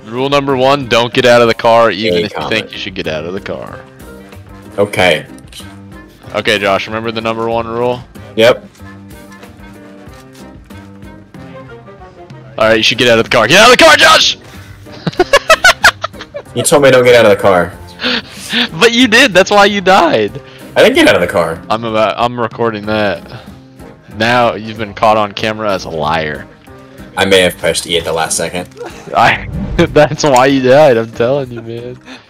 Rule number 1: don't get out of the car, even Any if you comment. think you should get out of the car. Okay. Okay, Josh, remember the number 1 rule? Yep. Alright, you should get out of the car. Get out of the car, Josh! You told me don't get out of the car. But you did, that's why you died. I didn't get out of the car. I'm recording that. Now you've been caught on camera as a liar. I may have pressed E at the last second. That's why you died, I'm telling you, man.